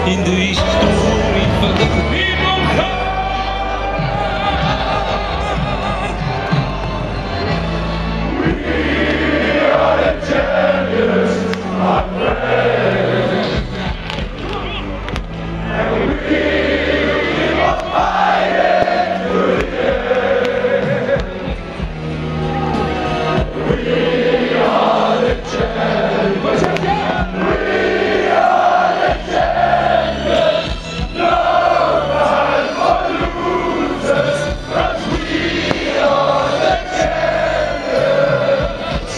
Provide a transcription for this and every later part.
in de historie van de wereld. We are the champions, my friends. And we will keep on fighting to the end. We are the champions. We are the champions. No time for losers, 'cause we are the champions.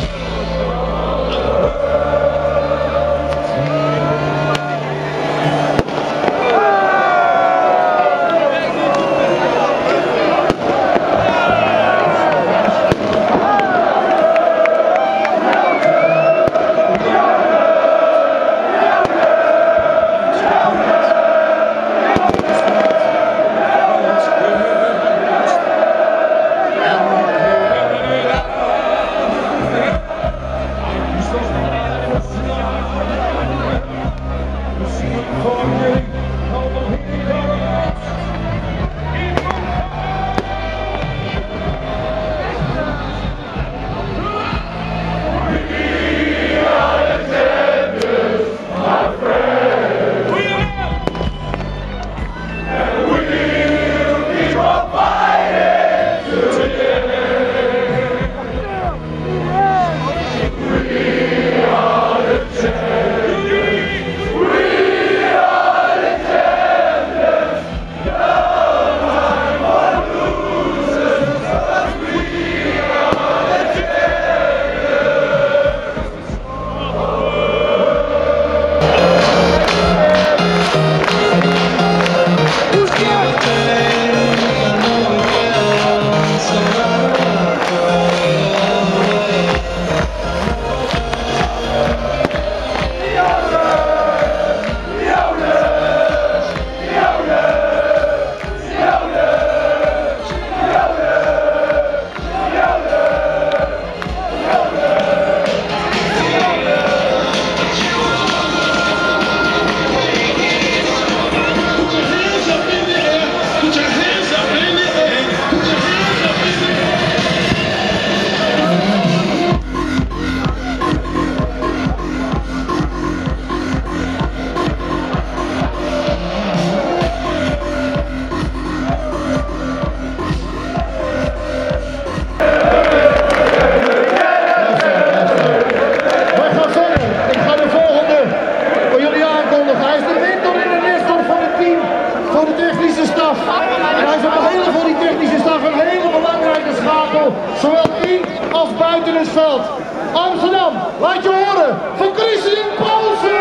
Zowel in als buiten het veld. Amsterdam, laat je horen van Christian Paulsen.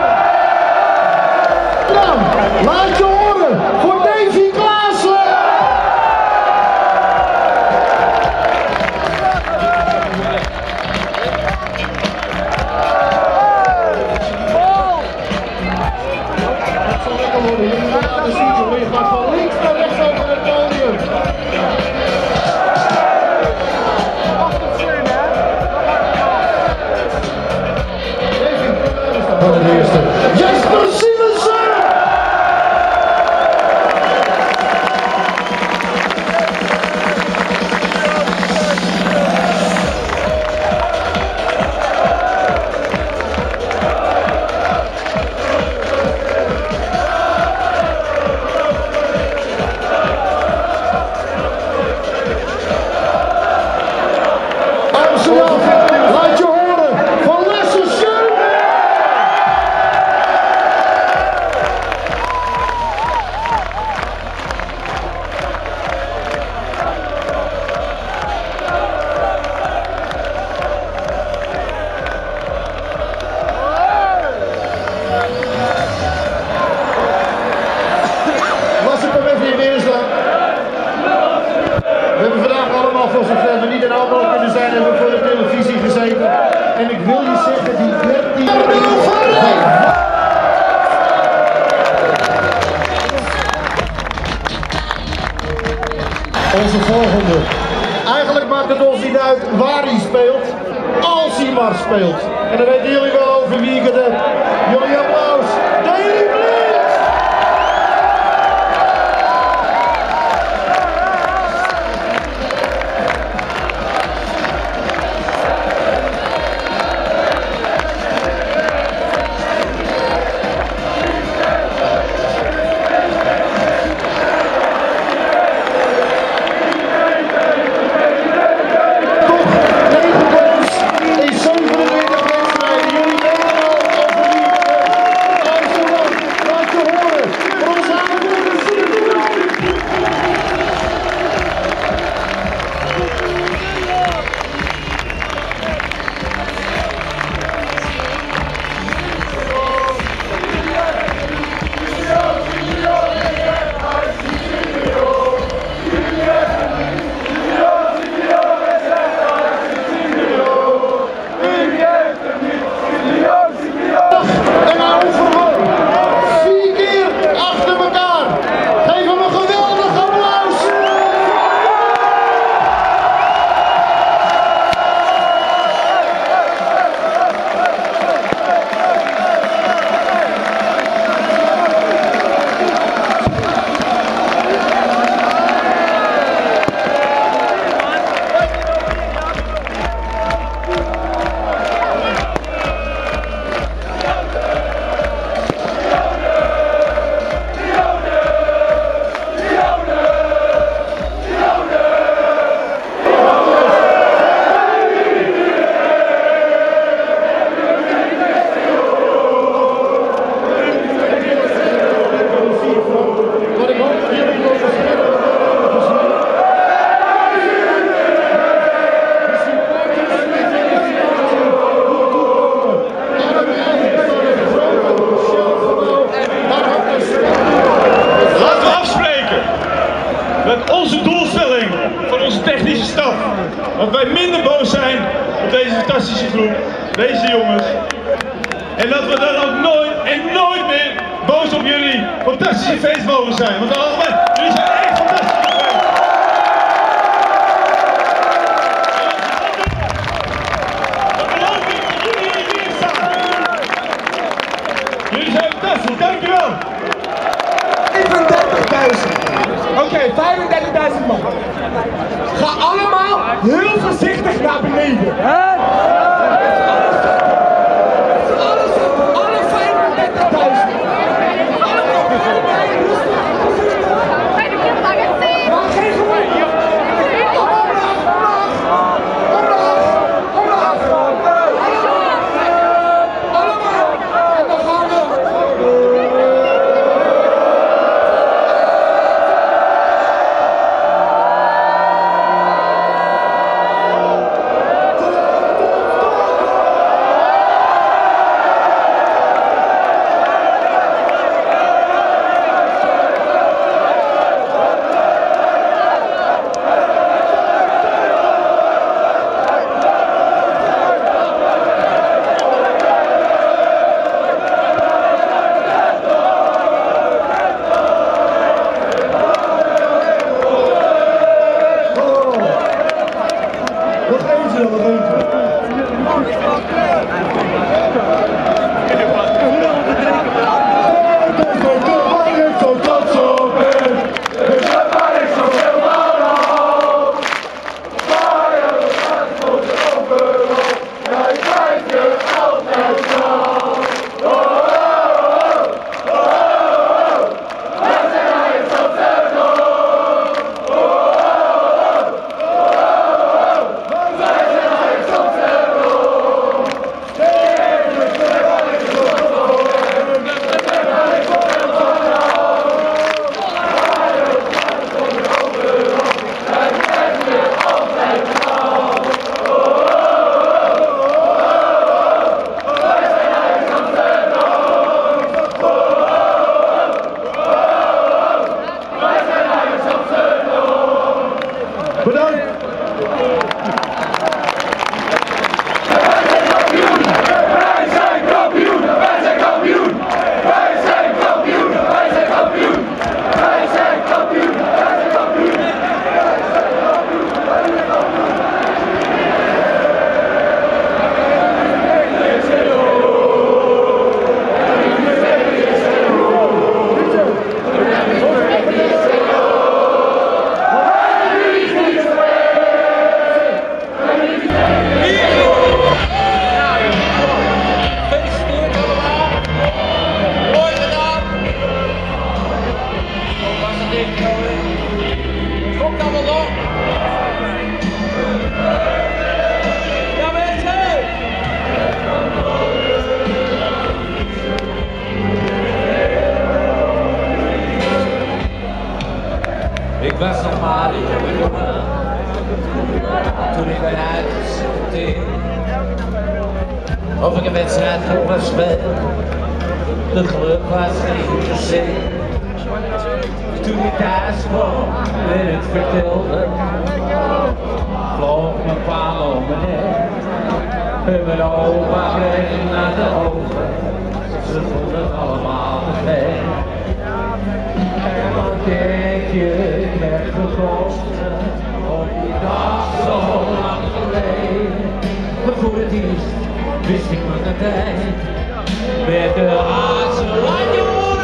Amsterdam, laat je horen voor Davy Klaassen. Dat zal lekker worden. Jullie gaan laten zien, jongen. Je gaat van links naar rechts over het podium. Voor de eerste, Jesper Simonsen! Amsterdam, laat je horen van Lasse Schöne! Lasse, kom even hier neerstaan. We hebben vandaag allemaal, voor zover we niet in Almelo kunnen zijn, hebben we voor de televisie gezeten. En ik wil je zeggen, die 13... Onze volgende. Eigenlijk maakt het ons niet uit waar hij speelt, als hij maar speelt. En dan weten jullie wel over wie ik het heb. Jullie applaus, Daley Blind! deze jongens. En dat we dan ook nooit en nooit meer boos op jullie fantastische fans mogen zijn. Want allemaal, jullie zijn echt fantastisch. Jullie zijn fantastisch, dankjewel. 35.000. Oké, 35.000 man. Ga allemaal heel voorzichtig naar beneden. Alle 35.000. Maar geen gewonnen. Allemaal. En dan gaan we. Ik was nog maar een jonge jongen toen ik werd uitgesorteerd. Of ik een wedstrijd was spelen, dat geluk was niet geïnteresseerd. Toen ik thuis kwam en het vertelde, vloog mijn pa om mijn nek. En mijn opa kreeg naar de ogen, ze vonden het allemaal te gek. Wat denk je, ik werd gekozen op die dag zo lang geleden. Maar voor het eerst wist ik mijn tijd met de aardsel aan je horen.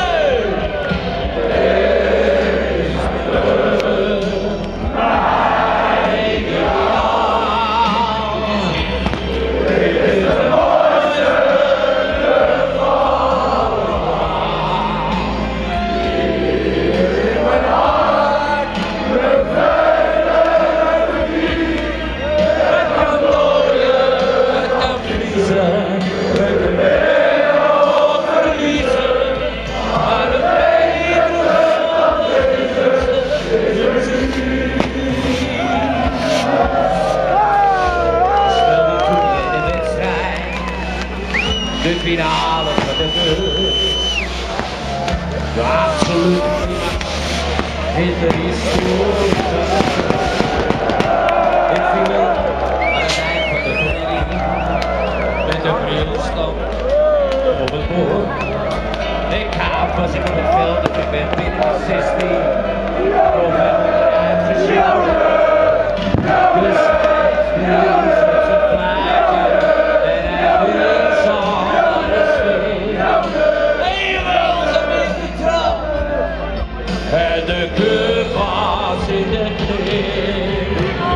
De finale van de bus. De absolute in de historie. Ik viel aan het eind van de training. stam op het boord. Ik ga was ik op het veld, ik ben binnen de 16. November uitgeschoten. Dus hij is met zijn plaatje en hij wil alles weer. Hij wil ze met de trap. En de club was in de kring.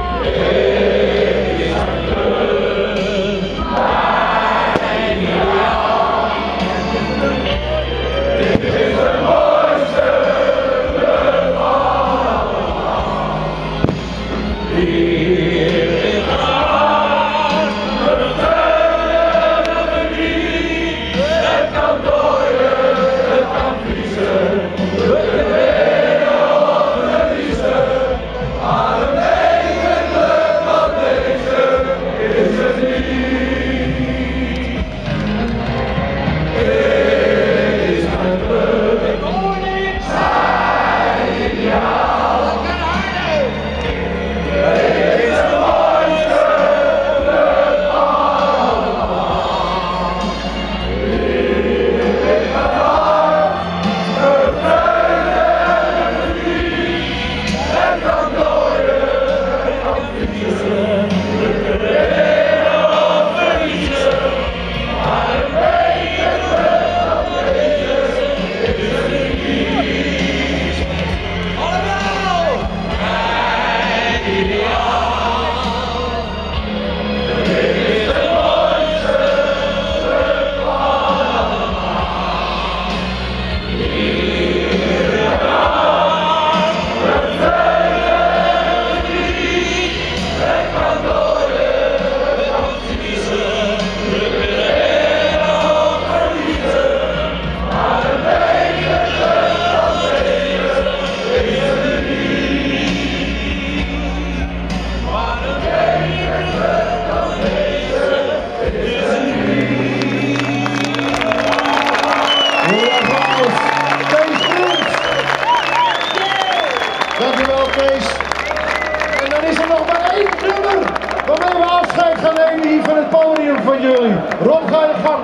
Dankjewel Kees. En dan is er nog maar één nummer waarmee we afscheid gaan nemen hier van het podium van jullie. Rob, ga je gang.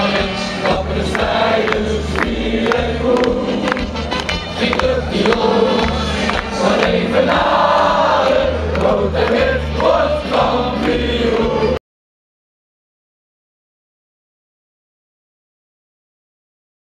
Ajax,